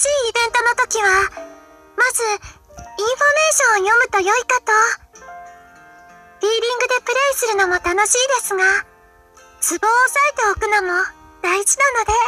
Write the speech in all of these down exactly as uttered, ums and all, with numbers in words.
しいイベントの時は、まず、インフォメーションを読むと良いかと。ディーリングでプレイするのも楽しいですが、ツボを押さえておくのも大事なので。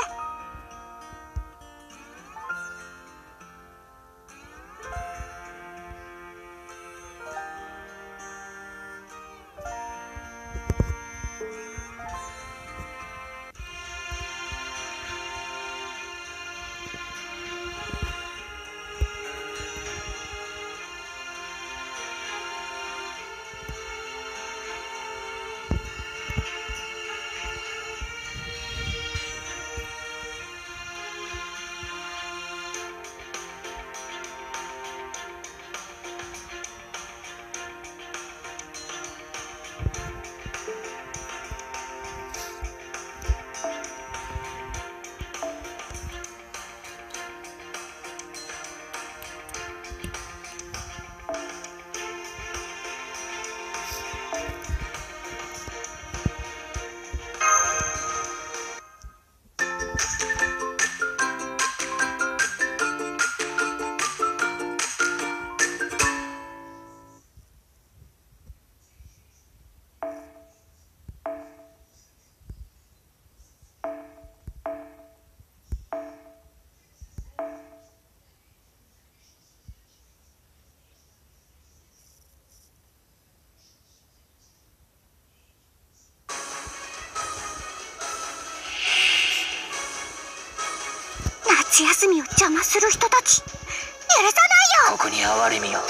夏休みを邪魔する人たち、許さないよ。 ここに哀れみよ。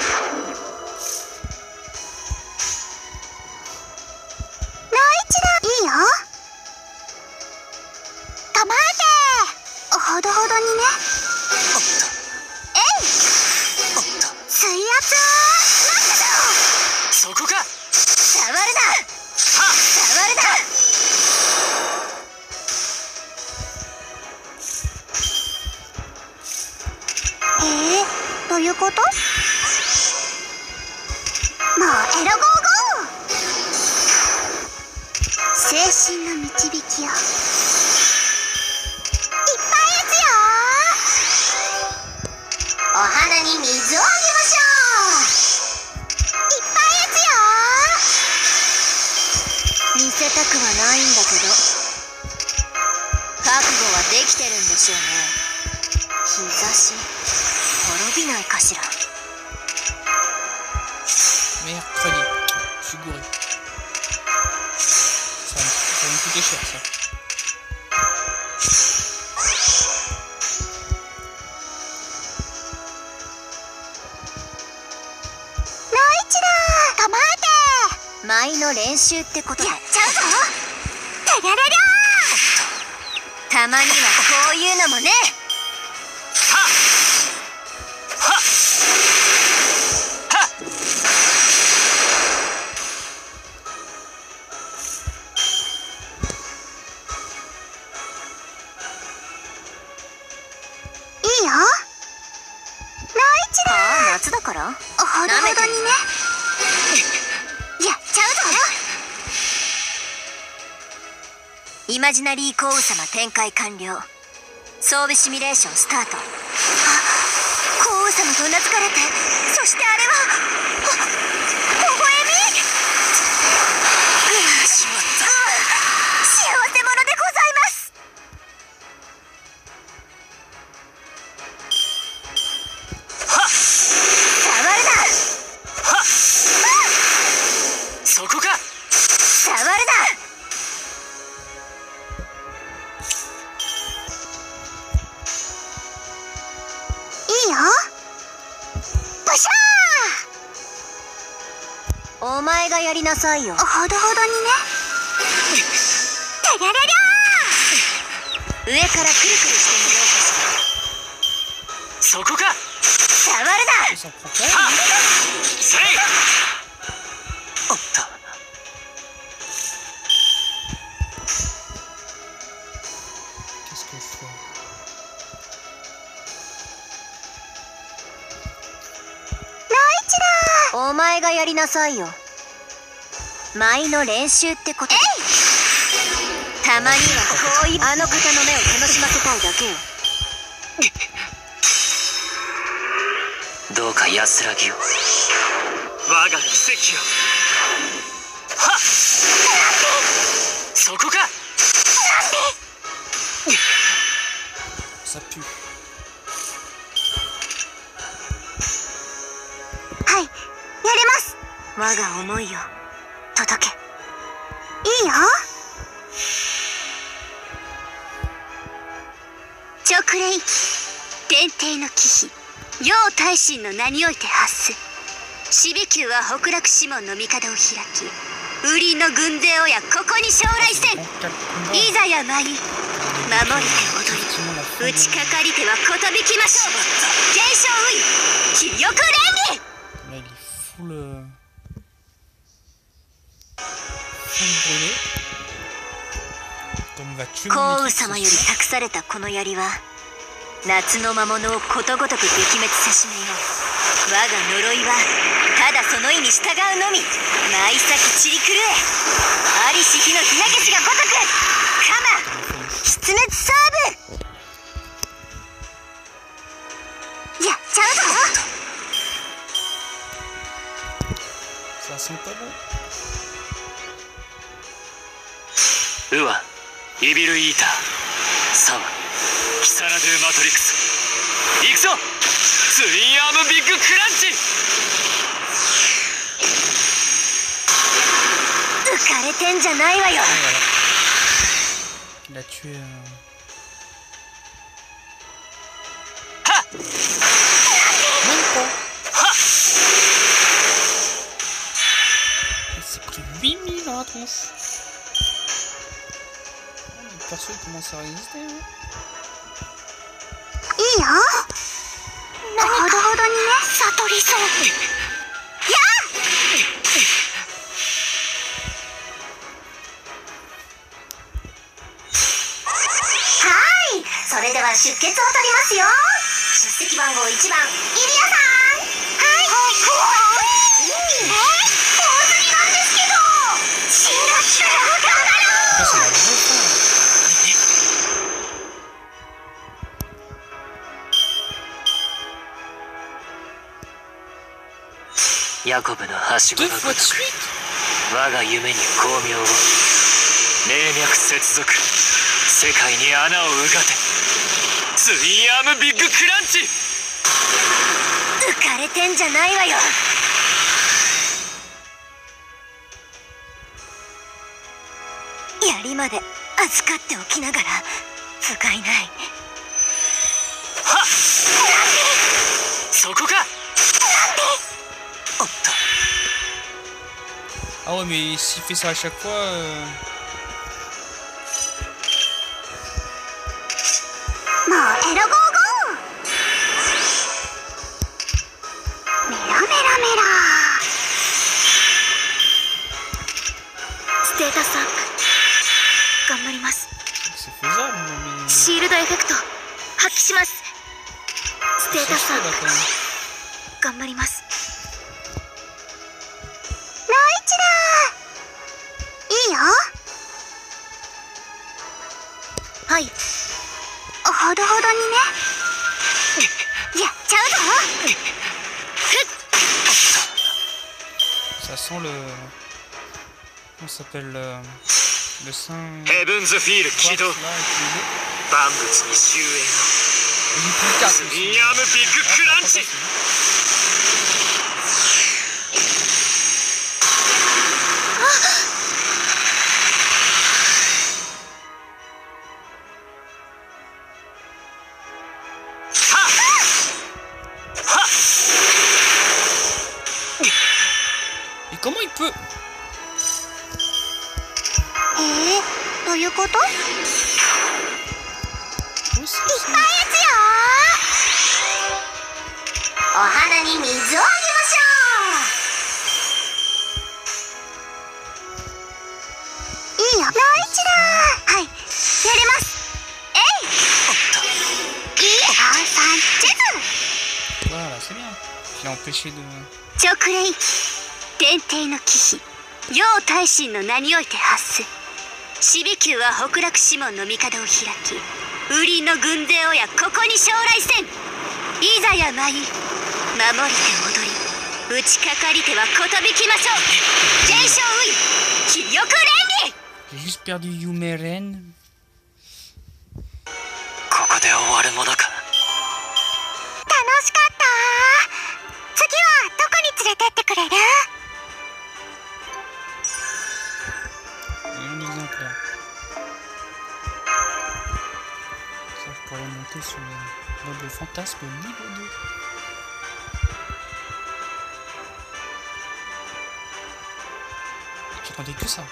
いいよ。構えて。ほどほどにね。 おっと。 えい。 おっと。 水圧。なんだよ。 そこか。 触るな。 は。 触るな。えー、どういうこと？もうエロゴーゴー。精神の導きよ。いっぱい打つよ。お花に水をあげましょう。いっぱい打つよ。見せたくはないんだけど、覚悟はできてるんでしょうね。日差し滅びないかしら。 Mercredi. Je suis gouré. Ça, ça va me coûter cher ça. Noichiro! 構えて。舞の練習ってことでやっちゃうぞ。てれれりゃー。たまにはこういうのもね。いいよ。ああ、夏だからほどほどにね。やっちゃうぞ。イマジナリー降雨様展開完了。装備シミュレーションスタート。あ、降雨様とうなずかれて、そしてあれはあ、微笑み。しまった。幸せ者でございます。 そこか。 触るな。いいよ。ブシャー。お前がやりなさいよ。ほどほどにね。てれれりゃー。上からくるくるしてみようかしら。 そこか。 触るな。 Ça prend quand même. はっ。せい。おっと。 Qu'est-ce qu'on fait? お前がやりなさいよ。舞の練習ってことで。たまにはこういうあの方の目を楽しませたいだけよ。 どうか安らぎを。我が奇跡を。はっ、そこか。 Ça pue. はい、やれます。我が思いを届け。いいよ。直令、天帝の忌避、陽大神の名において発す。死火球は北楽師門の帝を開き、雨林の軍勢をやここに将来せん。いざや舞い、守りて踊り、打ちかかりてはことびきましょう。継承うい、気力連理。 Là, il est full. Euh... full brûlé. Comme il va tuer 幸 mon 運 équipe, 様よ c'est り sûr. 託されたこの槍は夏の魔物をことごとく撃滅せしめよう。我が呪いはただその意に従うのみ。舞先散り狂え、ありし日のひなけしがごとくカマ出滅サーブ。やっちゃうぞ。 Ça sent pas bon. ウワ、イビルイーター、サワ、キサラドゥマトリクス。行くぞ、ツインアームビッグクランチ。 浮かれてんじゃないわよ。 Il a tué. Euh... はっ Même pas. はっ。 Il s'est pris huit mille dans la tronche. Le perso il commence à résister. Hein. いいよ。ほどほどにね、悟りそう。やはい、それでは出血を取りますよ。出席番号いちばん、イリアさん。はいはい。いいね。多すぎなんですけど。死んだ力を頑張ろう。 Ça, c'est la vraie fin. ヤコブのはしご Deux が fois ご de とく suite. 我が夢に光明を。霊脈接続、世界に穴をうがて。ツインアームビッグクランチ。 浮かれてんじゃないわよ。槍まで預かっておきながら不甲斐ない。 はっ、そこか。おっと。 Ah ouais, mais s'il fait ça à chaque fois. Euh... もうエロゴーゴー。メラメラメラ。ステータスアップ。頑張ります。 C'est faisable, mais. シールドエフェクト発揮します。ステー C'est タスア chaud ッ là プ quand même. 頑張ります。いいよ。はい。ほどほどにね。やっちゃうぞ。 Ça sent le. Comment ça s'appelle le. Le sein. ヘブンズフィール Quartz, 起動。 là, utilisé. 万物に終焉 Et j'ai plus de cartes を。ツ aussi. インアームビッグ Ah, クラン c'est チ。 pas facile. はっ。 Et comment il peut. えー、どういうこと？いっぱい Où c'est 打 ça? つよ。お花に水をあげましょう。いいよ。ライチだ。はい、やれます。えい。いいアーサンチェズ。 Voilà, c'est bien. Je l'ai empêché de. 直令、天帝の忌避、陽大神の名において発す。死火球は北楽師門の帝を開き、雨林の軍勢をやここに将来せん。いざや舞い、守守りて踊り、打ちかかりてはことびきましょう。ジェイショウイ、気力連議。 J'ai juste perdu Yumeren. ここで終わるものか。 楽しかった。次はどこに連れてってくれる？ Un exemplaire. Ça, je pourrais monter sur le mode de fantasme niveau deux. J'attendais que ça.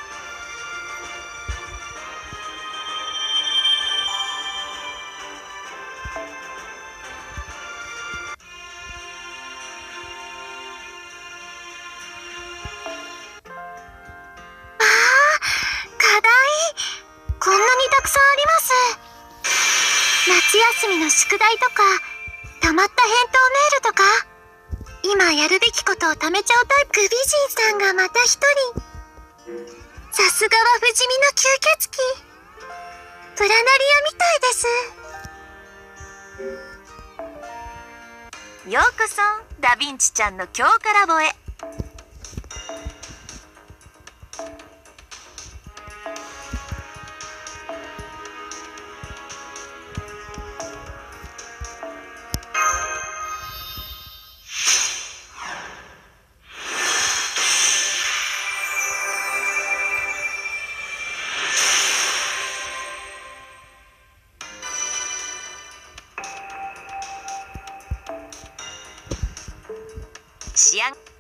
夏休みの宿題とか、たまった返答メールとか、今やるべきことをためちゃうタイプ。美人さんがまた一人。さすがは不死身の吸血鬼。プラナリアみたいです。ようこそダヴィンチちゃんの強化ラボへ。仕上げ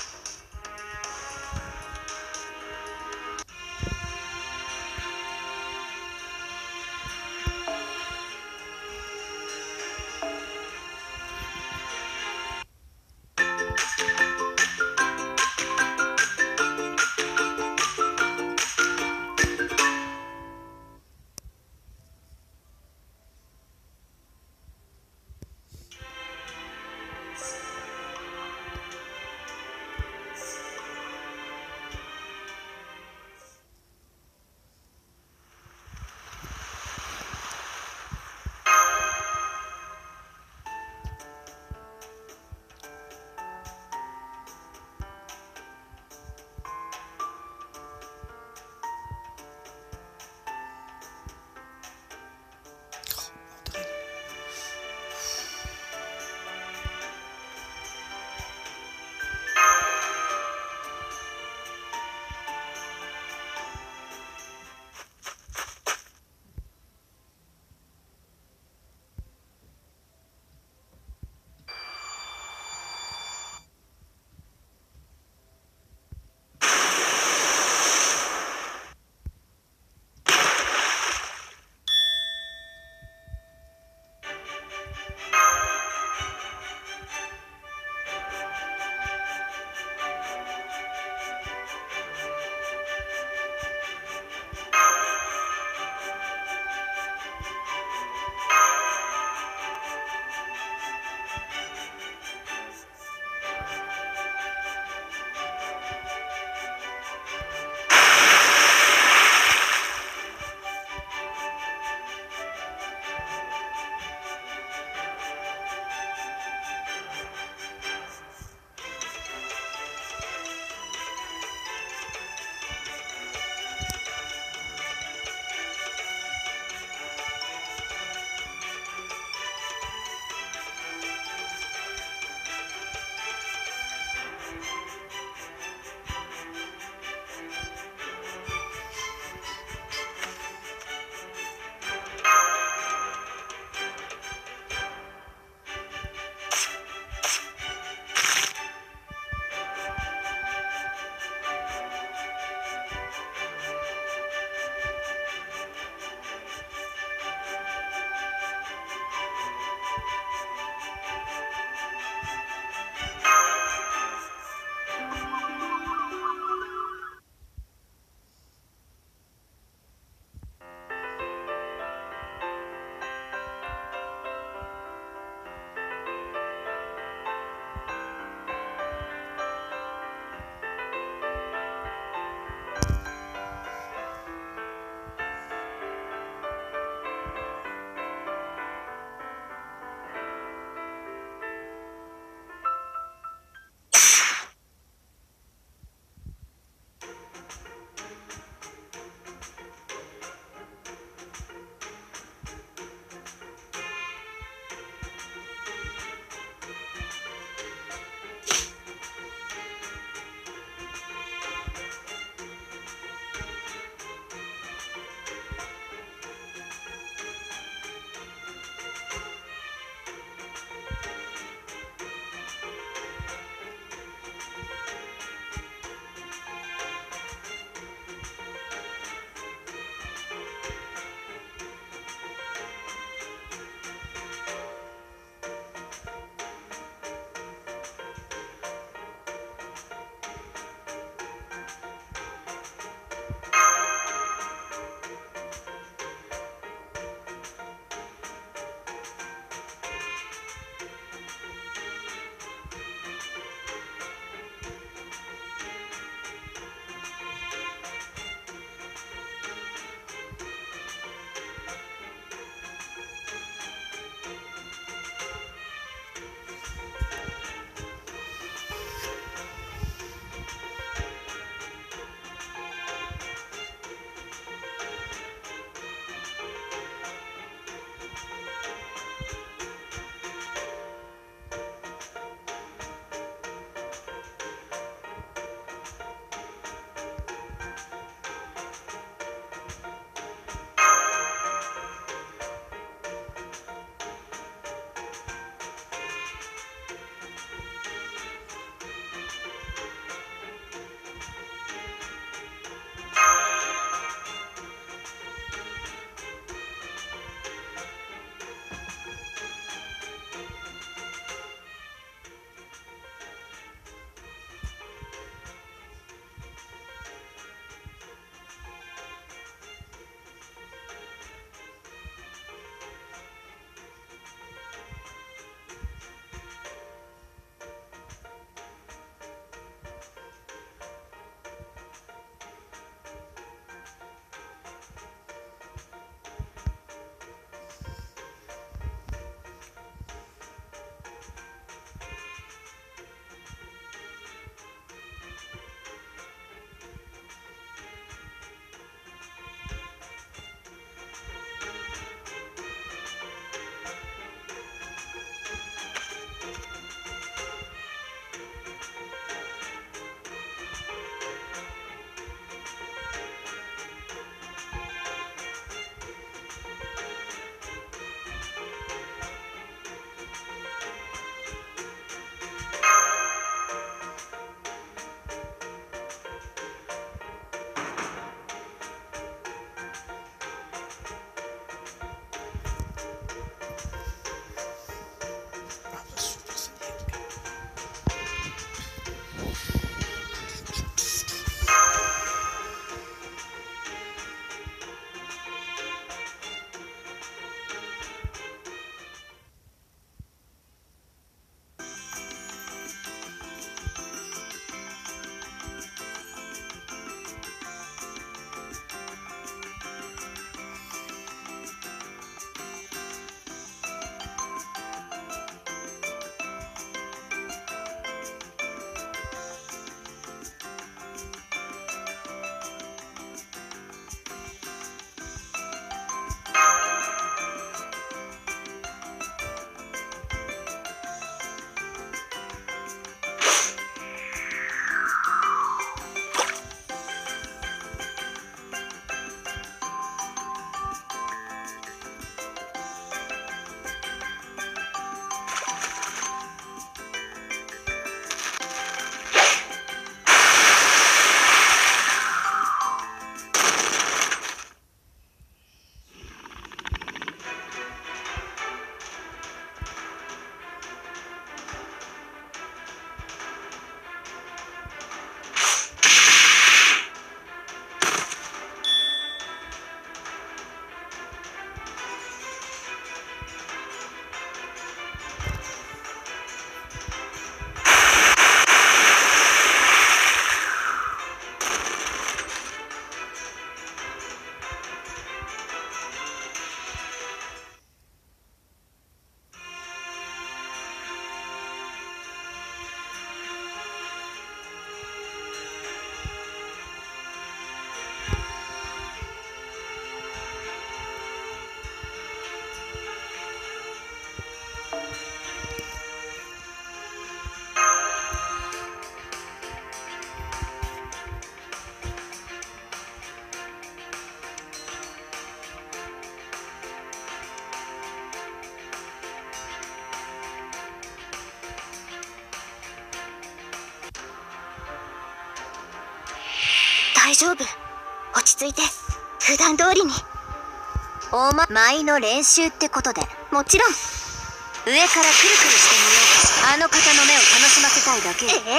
大丈夫。落ち着いて、普段通りに。おま、舞の練習ってことで、もちろん。上からくるくるしてみようか。あの方の目を楽しませたいだけ。えい、なん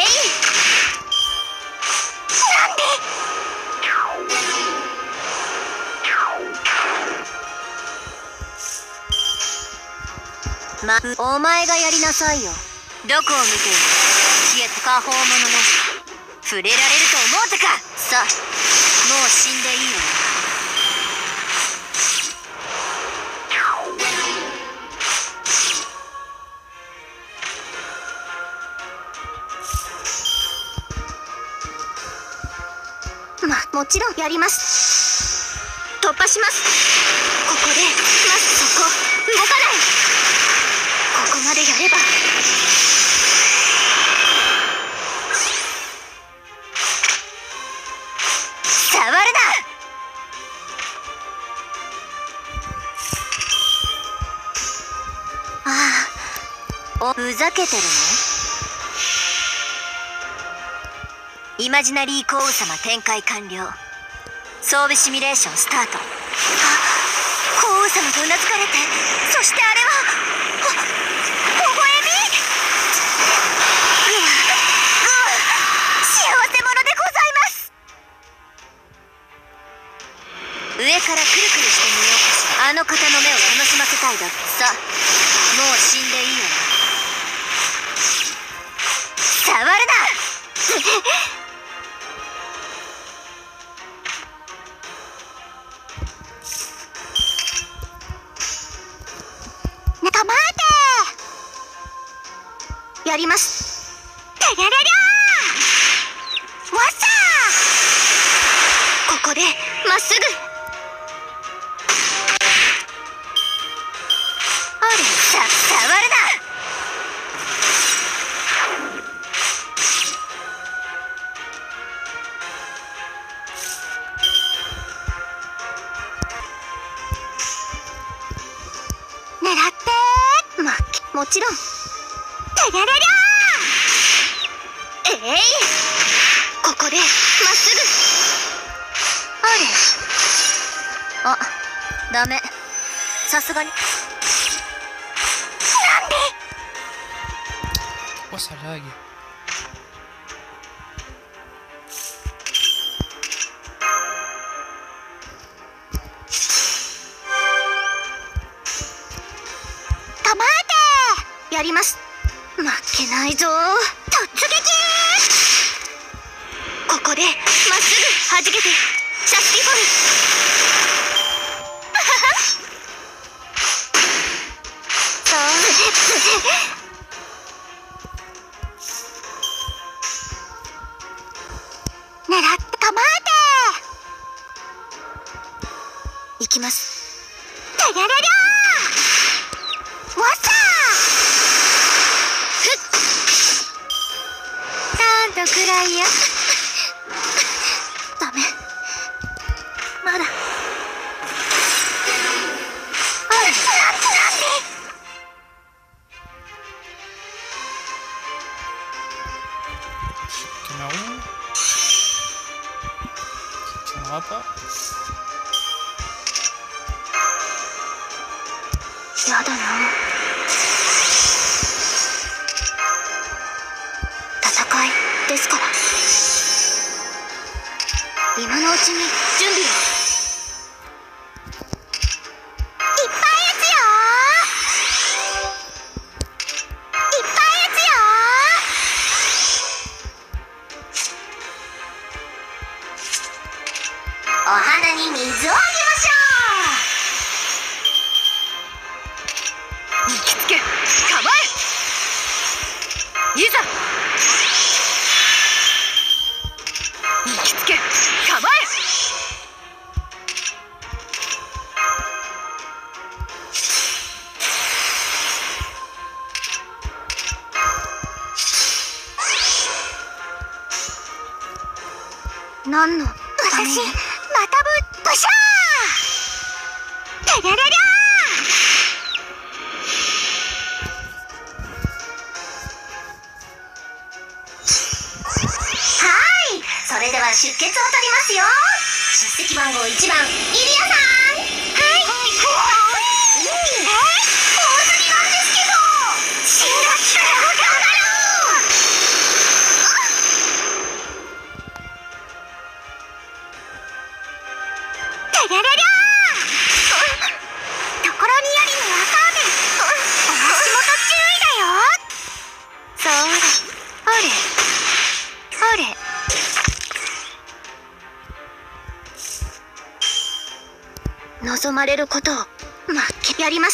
でま、お前がやりなさいよ。どこを見ている。消えた下方者の触れられると思うてか。さあ、もう死んでいいよ。ま、もちろんやります。突破します。ここで、まずそこ、動かない。ここまでやれば。触るな。ああ、お、ふざけてるの？イマジナリー降雨様展開完了。装備シミュレーションスタート。あ、降雨様とうなずかれて、そしてあれは、あ、微笑み。うわ、うわ、幸せ者でございます。上からくるくるしてみようかしら。あの方の目を楽しませたいだ。さあ、もう死んでいいわ。触るな。やります。てれれりゃー。わっさー。ここでまっすぐ。あれ、さ、触るな。狙ってー。ま、もちろん。てれれりゃー。えい、ここでまっすぐ。あれ、あ、ダメ。さすがに。なんで。 Pourquoi ça lag? たまえてやります。負けないぞ。突撃。ここでまっすぐ弾けてシャスティフォル。そう狙って構えていきます。てれれりゃー。わっさー。ちゃんとくらいや。ダメ、まだ。あれ、 Camaro. Ça tiendra pas. やだな。戦いですから。今のうちに準備を。いっぱい撃つよー。いっぱい撃つよー。お花に水をあげましょう。引きつけ、構え。いざ。引きつけ、構え。何の私、またぶ、ブシャー。てれれりゃー。はーい、それではは出血を取りますよ。出席番号いちばん、イリアさん。はい。えー、多すぎなんですけど。新学期から頑張ろう。タラララー。ところによりにわかめ。お足元注意だよ。そうだ。ほれ。ほれ。望まれることを待ってやります。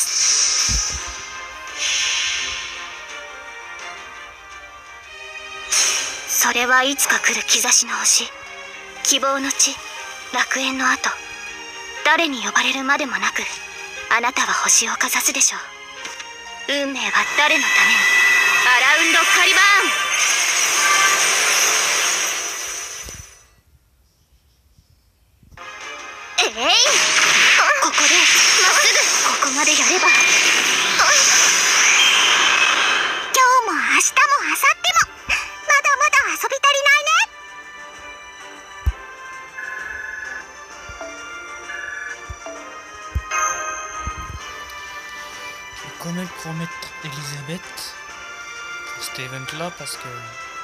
それはいつか来る兆しの星、希望の地、楽園の後、誰に呼ばれるまでもなく、あなたは星をかざすでしょう。運命は誰のために。アラウンドカリバーン。えい、ここでまっすぐここまでやれば、今日も明日も明後日もまだまだ遊び足りないね。 Je connais le promettre Elisabeth pour cet event-là parce que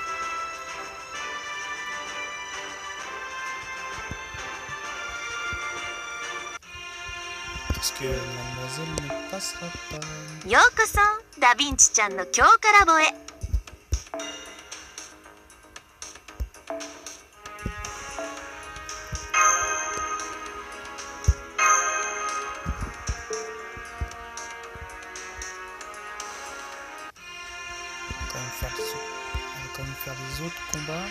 parce que mademoiselle ne passera pas. ようこそダヴィンチちゃんの強化ラボへ。 On va quand même faire des autres combats.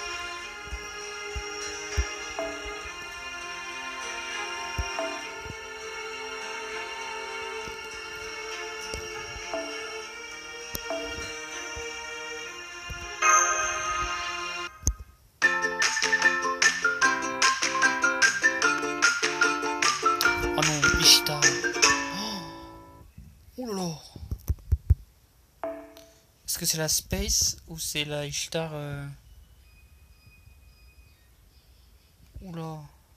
Oh non, Ishtar. Oh là là. Est-ce que c'est la Space ou c'est la Ishtar euh... Oula.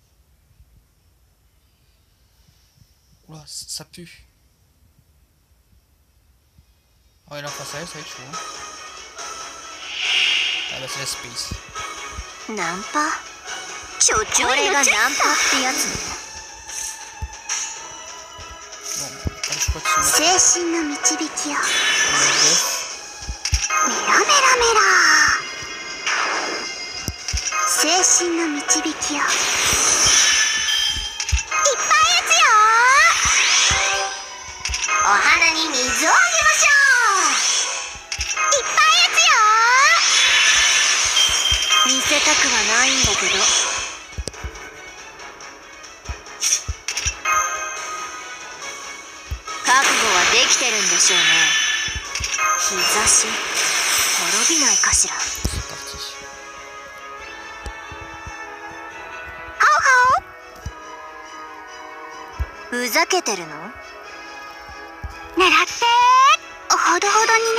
Oula, ça pue. Ouais, là, face à elle, ça va être chaud. Hein. Ah bah c'est la Space. ナンパ？ちょちょ、これがナンパってやつね。 Bon, pas le choix de se mettre. 精神の導きを。 On le def. メラメラメラ。精神の導きを。いっぱい打つよ。お花に水をあげましょう。いっぱい打つよ。見せたくはないんだけど。覚悟はできてるんでしょうね。日差し滅びないかしら。 C'est parti. ハオハオ。ふざけてるの？狙ってほどほどにね。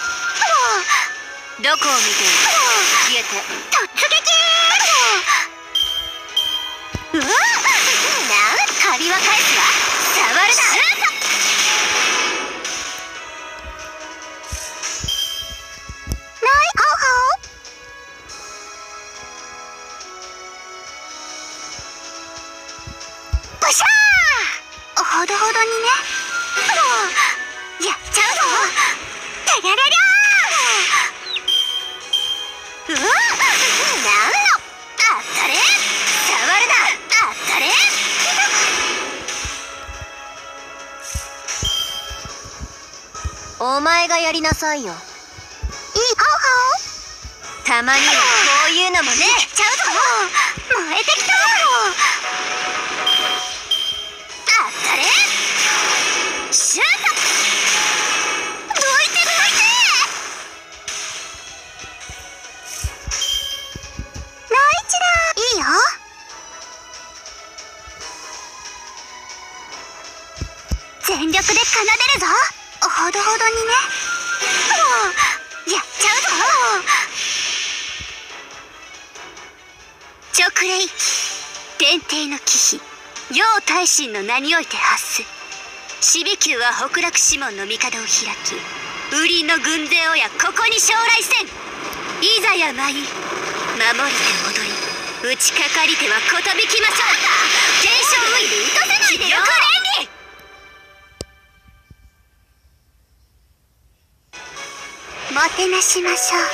どこを見てる？消えて突撃。うわっ、なん借りは返すわ。触るな。ないハオハオ。ブシャー。ほどほどにね。やっちゃうぞ。タラララー。うわっ、なんのあったれ。触るな。あったれ。お前がやりなさいよ。いいハオハオ。たまにはこういうのもね。やっちゃうぞ。燃えてきた。あったれ。シュート。どいてどいて。ライチだ。いいよ。全力で奏でるぞ。ほどほどにね。もうやっちゃうぞ。 直令天帝の忌避陽大神の名において発す。死備宮は北楽師門の帝を開き、雨林の軍勢をやここに将来せん。いざや舞い守りて戻り、打ちかかりてはことびきましょう。天正ウイル打たせないでよ。よく連理もてなしましょう。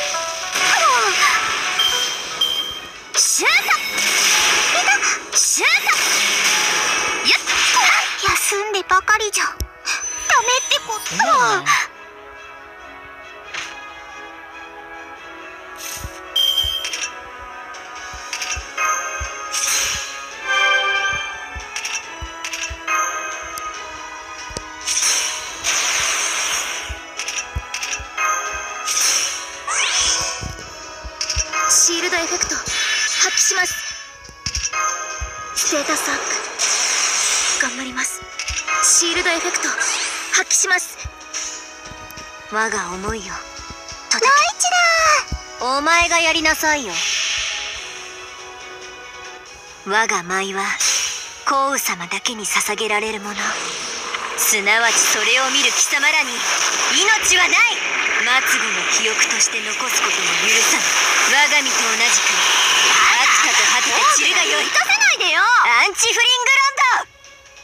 シュートシュートやっ休んでばかりじゃダメってことだ。シールドエフェクト発揮します。ステータスアップ頑張ります。シールドエフェクト発揮します。我が思いよライチだ。お前がやりなさいよ。我が舞は降雨様だけに捧げられるもの、すなわちそれを見る貴様らに命はない。末後の記憶として残すことも許さぬ。我が身と同じく秋田と果てて散るがよい。打たせないでよ。アンチフリングランド。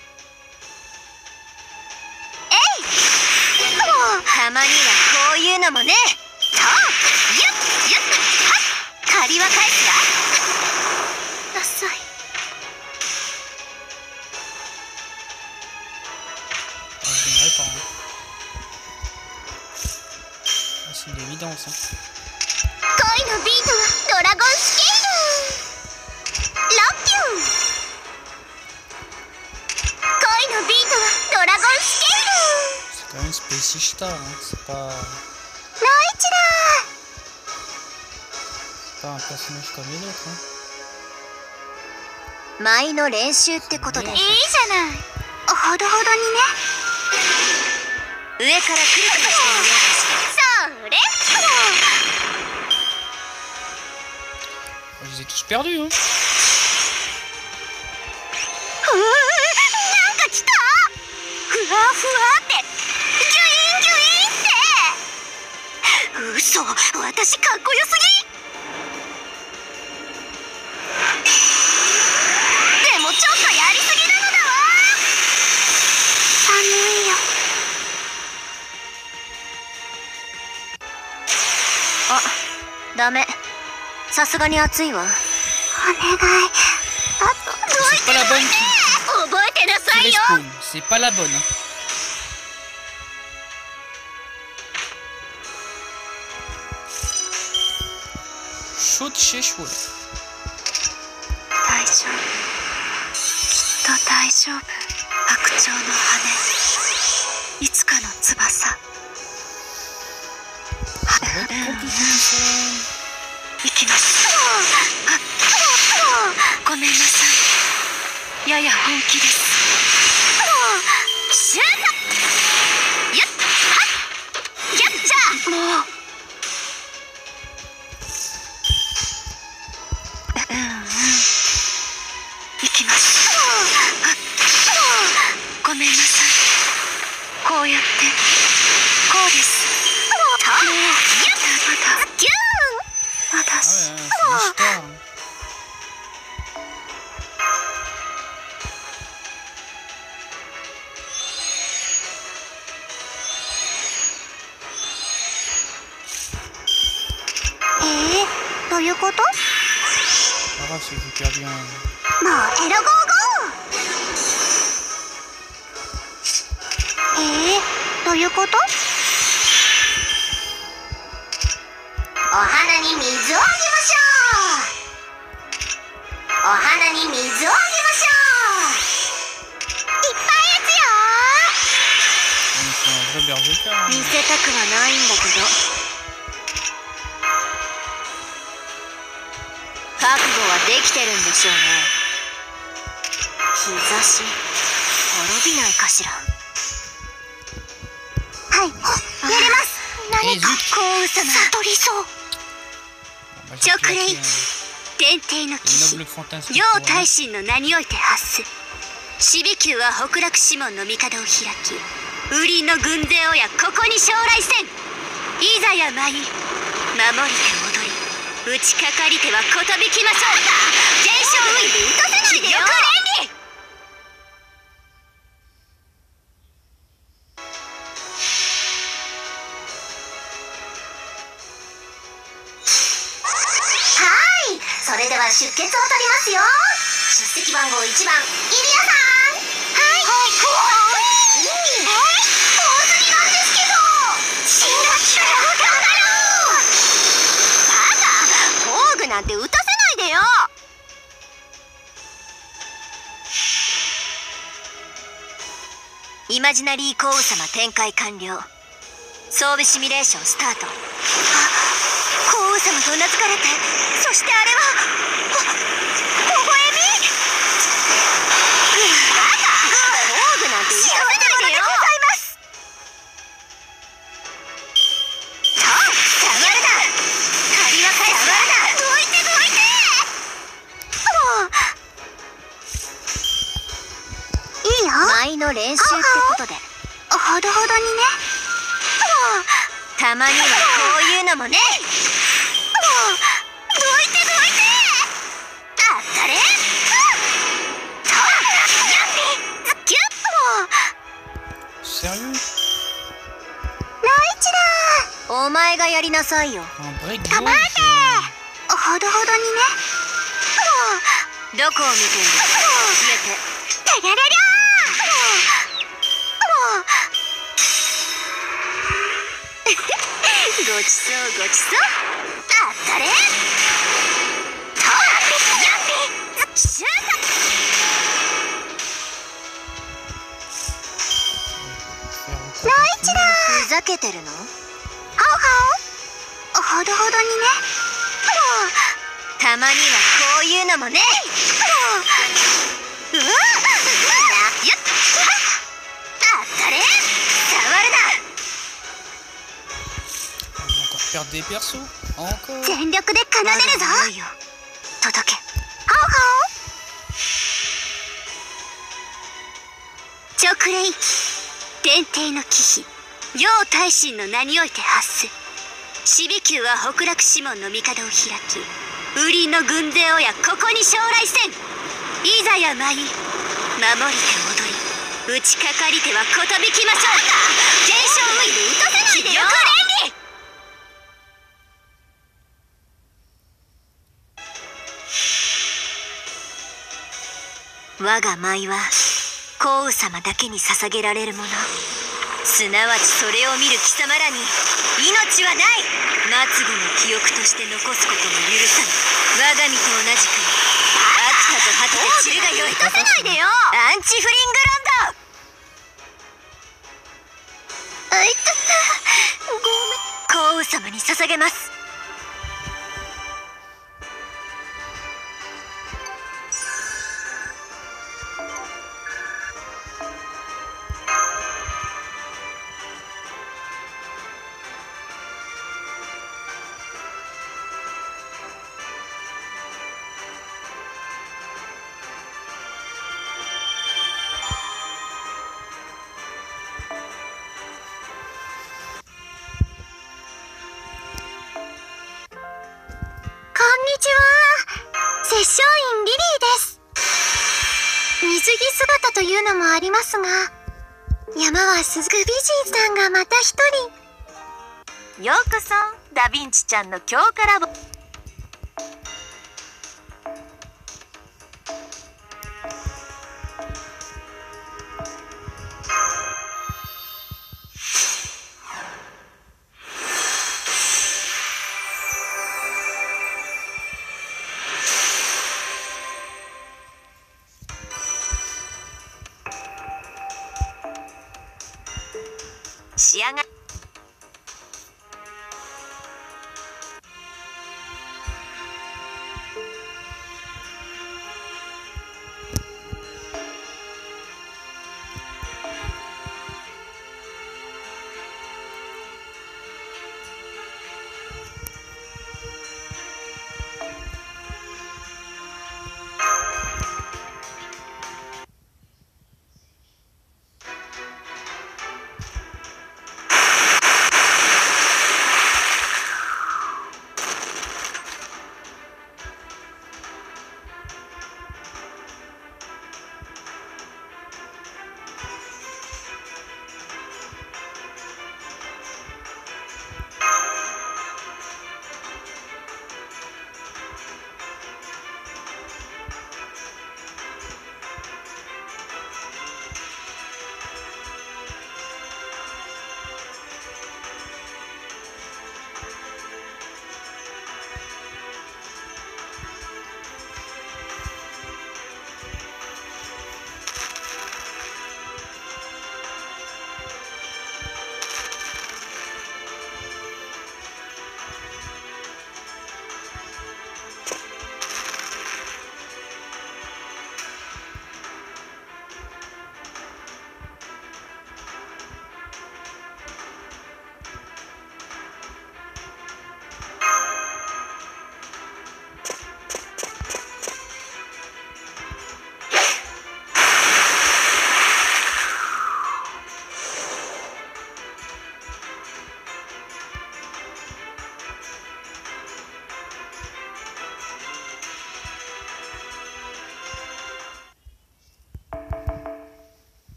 えいたまにはこういうのもね。とゆっゆっはっ借りは返すわ。なさい。 C'est une évidence. Hein. 恋のビートはドラゴンスケール。ロッキュー。恋のビートはドラゴンスケール。 C'est quand même spécial, hein. C'est pas. ライチだ。 C'est pas un personnage comme les autres. Hein. 舞の練習ってことでいいじゃない。ほどほどにね。上から来るかもしてみようかしら。それ。 Je les ai tous perdus, hein. ふう、なんか来た。ふわふわってギュインギュインって。嘘、私かっこよすぎ。でもちょっとやりすぎなのだわ。寒いよ。あ、ダメ。さすがに暑いわ。お願い。あと、 C'est pas la bonne qui, 覚えてなさ qui いよ。 respawn. C'est pas la bonne. Hein. Chaud de chez chaud. 大丈夫。きっと大丈夫。白鳥の羽。いつかの翼。 Ça va être compliqué ça. 行きます。ごめんなさい。やや本気です。シュート。やっはっ。やっちゃ。もう。うんうん。行きます。ごめんなさい。こうやってこうです。もう。やっまたギューン。 Ah ouais, c'est une histoire. Hein. えー、どういうこと？ Ah bah c'est super bien. もうエロゴーゴー。えー、どういうこと？お花に水をあげましょう。お花に水をあげましょう。いっぱい打つよ。 C'est un vrai berserker. Hein. 見せたくはないんだけど。覚悟はできてるんでしょうね。日差し滅びないかしら。はい、やれます。何か降雨様悟りそう。 Bon, bah, j'ai plus la clé, hein. 天帝の騎 Les 士 nobles fantasmes. 陽大神の名において発す。死備宮は北楽シモンの帝を開き、ウリンの軍勢をやここに将来せん。いざや舞い、守りて戻り、打ちかかりてはことびきましょう。全勝ウイで打たせないでよ。よく連理。 それでは出血を取りますよ。出席番号いちばん、イリアさん。はいはい。いいね。多すぎなんですけど。新学期から頑張ろう。バカ、工具なんて打たせないでよ。 イマジナリー降雨様展開完了。装備シミュレーションスタート。あ、降雨様と名付かれて、そしてあれはほ微笑み。 バカ、工具なんて打たせないでよ。 そう、下がるな。借りは返すわ。 どいてどいて。いいよ。 舞の練習ってことで、 ほどほどにね。 たまにはこういうのもね。 どいてどいて。 あったれ。 そうやってキュッと。 Sérieux? ライチだ。 お前がやりなさいよ。 Un break 構えて。ほどほどにね。 どこを見ている。消えて。 てれれりゃごちそうごちそう。あったれ。 そうやってシューライチだ。 ふざけてるの？ ハオハオ。ほどほどにね。 たまにはこういうのもね。 うわっ。 よっ。あったれ。触るな。 Encore perdre des persos? Encore? 全力で奏でるぞ。 まだ重いよ。届け。 ハオハ直令。天帝の騎士陽大神の名において発す。死備宮は北楽シモンの帝を開き、ウリンの軍勢をやここに将来せん。いざや舞い、守りて戻り、打ちかかりてはことびきましょう。全勝ウイで打たせないでよ。よく連理。我が舞は降雨様だけに捧げられるもの、すなわちそれを見る貴様らに命はない。末後の記憶として残すことも許さぬ。我が身と同じく秋田と果てて散るがよい。 打たせないでよ。 アンチフリングランド。 あいたた。ごめん。 降雨様に捧げます。 摂政院リリーです。水着姿というのもありますが、山は鈴グビジーさんがまた一人。 ようこそダヴィンチちゃんの強化ラボ。仕上が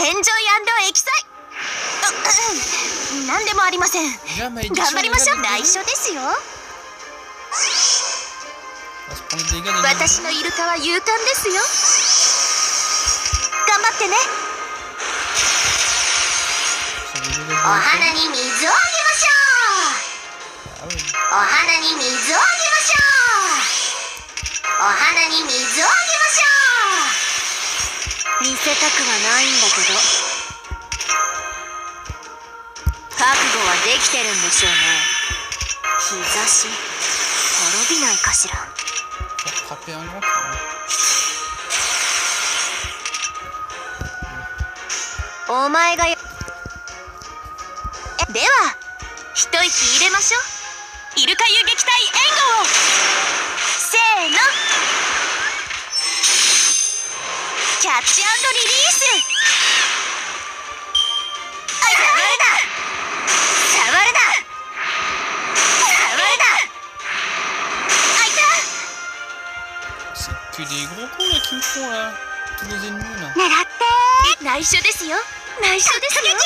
エンジョイエキサイう、うん、何でもありません。頑張りましょう。内緒ですよ。私のイルカは勇敢ですよ。頑張ってね。お花に水をあげましょう。お花に水をあげましょう。お花に水をあげましょう。 見せたくはないんだけど、覚悟はできてるんでしょうね。日差し滅びないかしら。お前がよ。 では一息入れましょう。イルカ遊撃隊援護を。せーの、キャッチ&リリース。 触るな触るな触るな。 あいた。 C'est que des gros cons là qui me font là. Tous les ennemis là. 狙って内緒ですよ。内緒ですよ。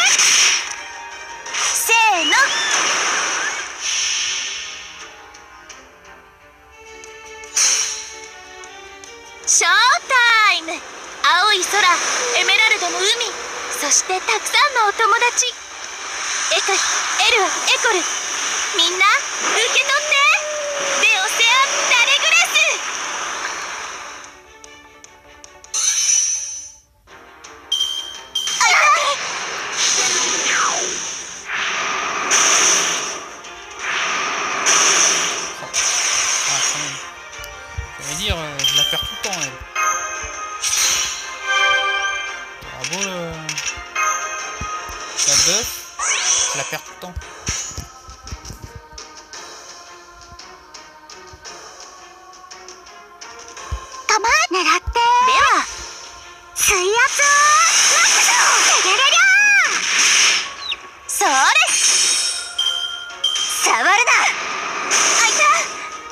せーの、ショータイム。青い空、エメラルドの海、そしてたくさんのお友達。エク、エル、エコル、みんな受け取って。デオセアン・ダレグレス。 Dire, euh, je la perds tout le temps elle. Bravo le... la bœuf, je la perds tout le temps. たま狙って。では水圧マックス。レレレリャー。それ。触るな。あいた。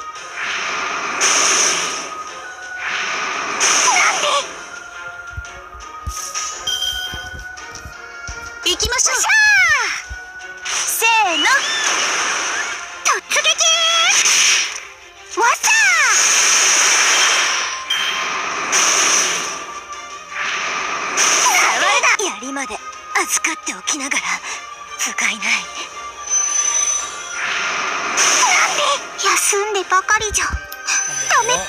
行きましょう。せーの、突撃。わっさー。触るな。 槍まで預かっておきながら不甲斐ない。 休んでばかりじゃダメ。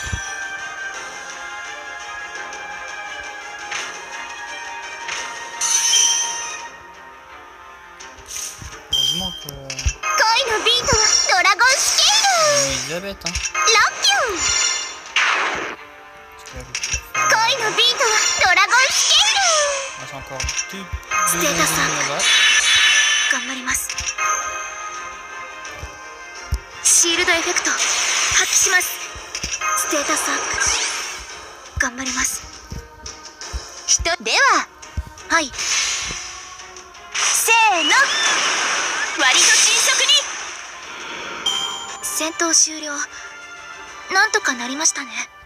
Heureusement que... 恋のビートはドラゴンスケール。 Elisabeth, hein. ロッキュン。 Parce que là, je peux 恋 faire... のビートはドラゴンスケール。 Ah, c'est encore deux, deux C'était ennemis ça. là-bas. 頑張ります。シールドエフェクト発揮します。ステータスアップ。頑張ります。ひとでは、はい。せーの、割と迅速に。戦闘終了。なんとかなりましたね。